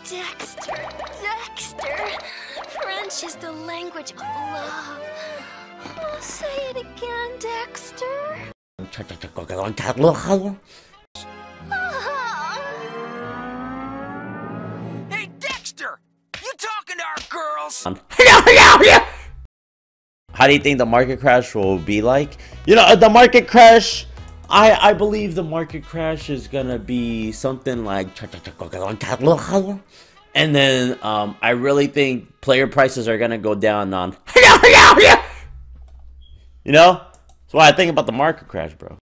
Dexter, Dexter. French is the language of love. Oh, say it again, Dexter. Hey, Dexter! You talking to our girls? How do you think the market crash will be like? You know, the market crash, I believe the market crash is gonna be something like, and then I really think player prices are gonna go down on, you know? That's why I think about the market crash, bro.